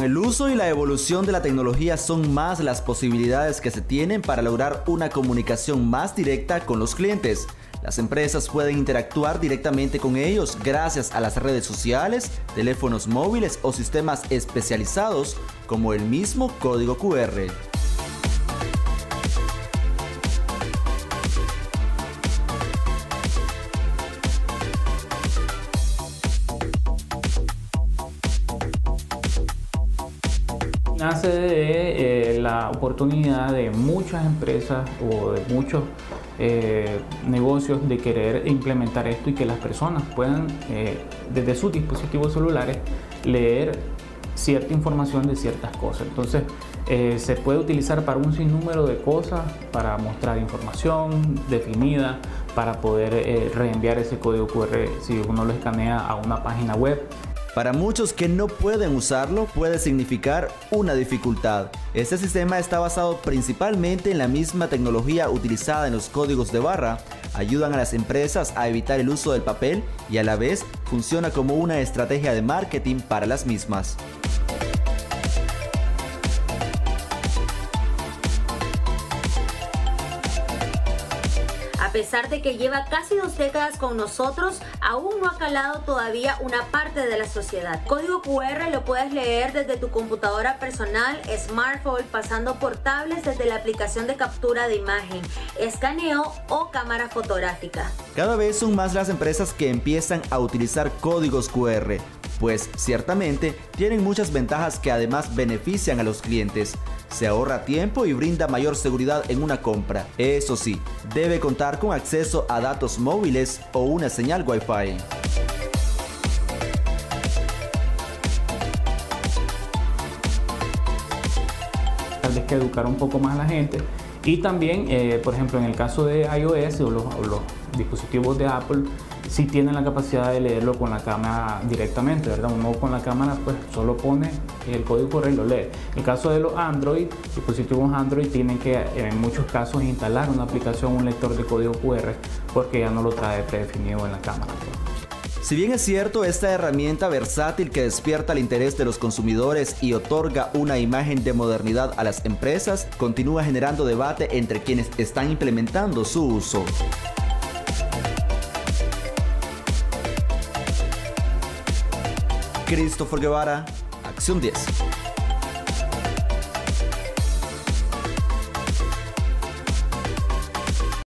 el uso y la evolución de la tecnología son más las posibilidades que se tienen para lograr una comunicación más directa con los clientes. Las empresas pueden interactuar directamente con ellos gracias a las redes sociales, teléfonos móviles o sistemas especializados como el mismo código QR. Nace de la oportunidad de muchas empresas o de muchos negocios de querer implementar esto y que las personas puedan desde sus dispositivos celulares leer cierta información de ciertas cosas. Entonces se puede utilizar para un sinnúmero de cosas, para mostrar información definida, para poder reenviar ese código QR si uno lo escanea a una página web. Para muchos que no pueden usarlo, puede significar una dificultad. Este sistema está basado principalmente en la misma tecnología utilizada en los códigos de barra. Ayudan a las empresas a evitar el uso del papel y a la vez funciona como una estrategia de marketing para las mismas. A pesar de que lleva casi 2 décadas con nosotros, aún no ha calado todavía una parte de la sociedad. Código QR lo puedes leer desde tu computadora personal, smartphone, pasando por tablets desde la aplicación de captura de imagen, escaneo o cámara fotográfica. Cada vez son más las empresas que empiezan a utilizar códigos QR, pues ciertamente tienen muchas ventajas que además benefician a los clientes. Se ahorra tiempo y brinda mayor seguridad en una compra. Eso sí, debe contar con acceso a datos móviles o una señal Wi-Fi. Tal vez que educar un poco más a la gente. Y también, por ejemplo, en el caso de iOS o los dispositivos de Apple, sí tienen la capacidad de leerlo con la cámara directamente, ¿verdad? Uno con la cámara pues solo pone el código QR y lo lee. En el caso de los Android, dispositivos Android tienen que en muchos casos instalar una aplicación, un lector de código QR, porque ya no lo trae predefinido en la cámara. Si bien es cierto, esta herramienta versátil que despierta el interés de los consumidores y otorga una imagen de modernidad a las empresas, continúa generando debate entre quienes están implementando su uso. Christopher Guevara, Acción 10.